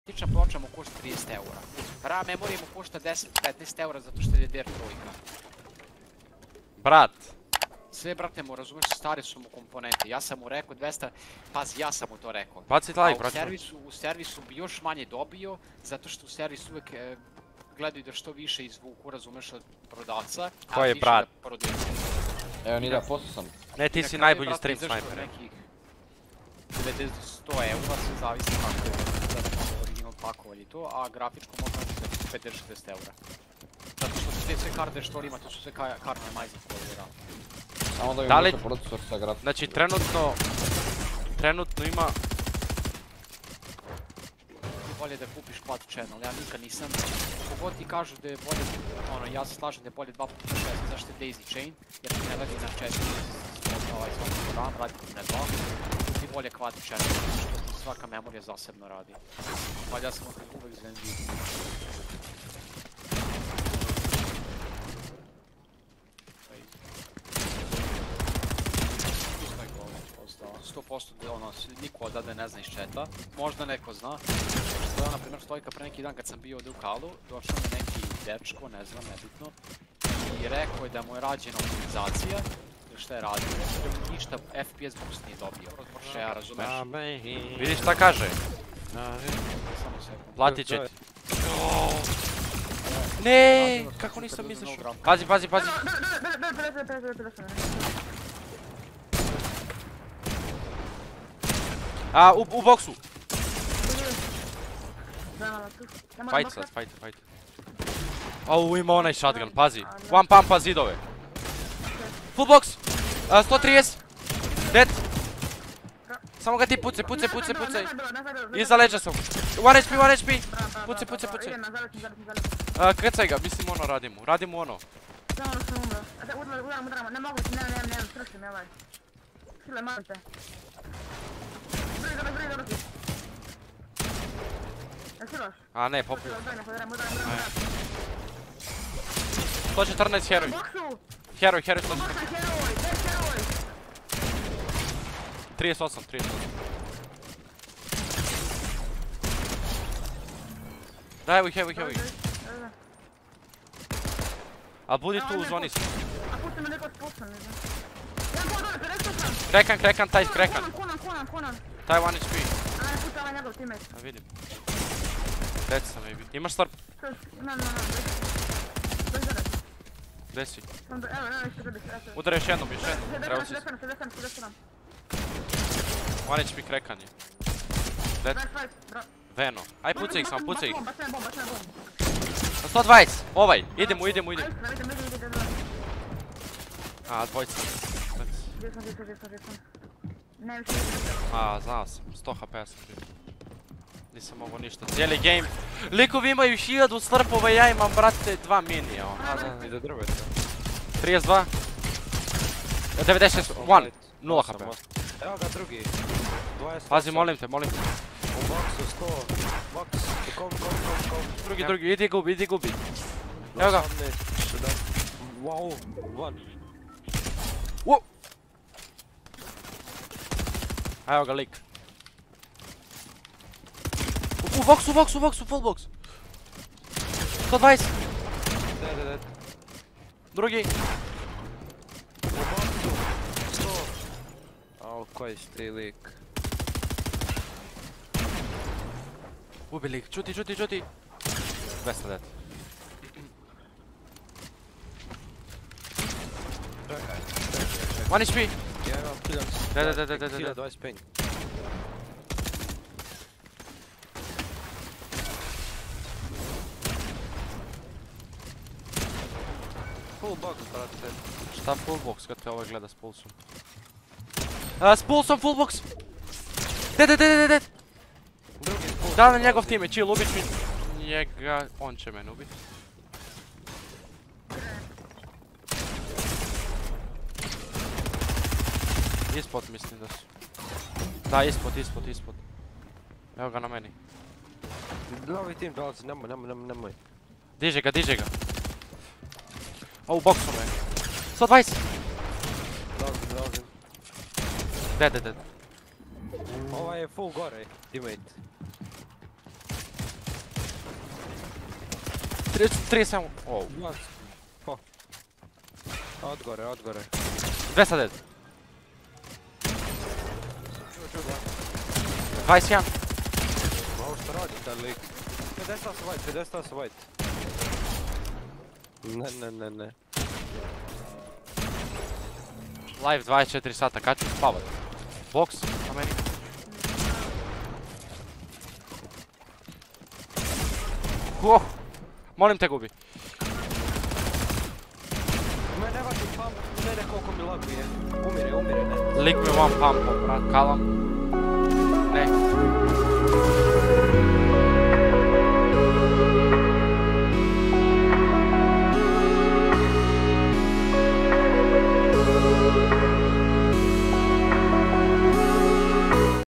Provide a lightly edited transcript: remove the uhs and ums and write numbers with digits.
Grafična ploča mu košta 30 eura. RAM memory mu košta 10-15 eura zato što je DDR trojka. Brat. Sve, brate, mu razumeš, stari su mu komponente. Ja sam mu rekao 200, pazi, ja sam mu to rekao. Bacit like, brate. U servisu bi još manje dobio, zato što u servisu uvijek gledaju da što više izvuku, razumeš, od prodavca. Ko je brat? Evo Nida, posto sam. Ne, ti si najbolji stream sniper. Nekih 90 do 100 eura, sve zavisi kako je original pakovanje i to, a grafičko možda za 50-60 eura. Zato što su sve karte što ima, to su sve karte majza koje je rad. Samo da Da li- imate procesor sa grafičkom. Znači, trenutno ima... Bolje da kupiš quad channel, ja nikad nisam. Kogod ti kažu da je bolje, ono, ja se slažem da je bolje 2x6, zašto je daisy chain, jer ti ne leti na 4, svaki RAM, radi ti na 2, ti bolje quad channel, što ti svaka memorija zasebno radi. Pa ja sam uvek za NVIDIA. 100% da ono, niko odavde ne zna iz chata, možda neko zna. Što na primjer Stojka pre neki dan kad sam bio ovdje u Kalu, došao mi neki dečko, ne znam, nebitno, i rekao je da mu je rađena optimizacija, ili šta je radio, da mu ništa FPS boost nije dobio, od Porschea, razumeš? Vidiš šta kaže? Samo sekund. Platit će ti. Ne, kako nisam izašao? Pazi, pazi, pazi. A, u boksu. Fight sad, fight. Au, ima onaj shotgun, pazi. One pumpa zidove. Full box. 130. Dead. Samo ga ti pucaj. Iza leđa sam. 1 HP. Pucaj. Krcaj ga, mislim ono radimo ono. Ne mogu ti, ne, srušim, ovaj. Sile, molim te. Broj. Ne silaš? A ne, popio. Udara. 114 heroj. Heroj 114. 38. Daj, evo ih. A budi tu u zoni sam. A pusti me neko spustan, ne znam. Krekan, taj krekan. Kunan. Taj 1 HP. A ne pusti ovaj njegov teammate. A vidim. Dead sam maybe. Imaš slurp? Ne. Gdje si? Evo, isto gledaš. Udara još jednom. Treba si. 67. 1 HP krekan je. Dead. Veno. Aj pucaj ih samo, pucaj ih. Bacaj bomb. 120. Ovaj. Idemo. A, dvojica. Gdje sam. Ne više. A, znao sam. 100 HP sam bio. Nisam mogo ništa. Cijeli game. Likovi imaju 1000 slrpova i ja imam, brate, 2 minija. I da drvete. 32. 96. 1. 0 HP. Evo ga drugi. Pazi, molim te. U boksu 100. Boks. Kom. Drugi. Idi gubi. Evo ga. Wow. 1. Wow. Evo ga lik. U boksu, full box. 120. Dead. Drugi. U boksu 100. Au, koji si ti lik? Ubi lik, čuti. 200 dead. Čekaj. 1 HP. Ja imam 20 ping. Full box, brate. Šta full box kad te ovaj gleda s pulsom? S pulsom full box! Dead! Drugi full. Da, na njegov time, chill, ubit mi njega, on će mene ubit. Ispod mislim da su. Da, ispod. Evo ga na meni. Novi tim dolazi, nemoj. Diže ga. O, u boksu me. 120! Dolazim. Dead. Ovaj je full gore, teammate. 37. Oh. Po. Odgore. 200 dead. 21. Ovo što radi taj lik. 58 white. Ne. Live 24 sata, kad ću spavat? Box, na meni. Molim te gubi. Ne vatim pump, ne koliko mi laguje. Umire, ne. Lik mi one pump, brat, kalam.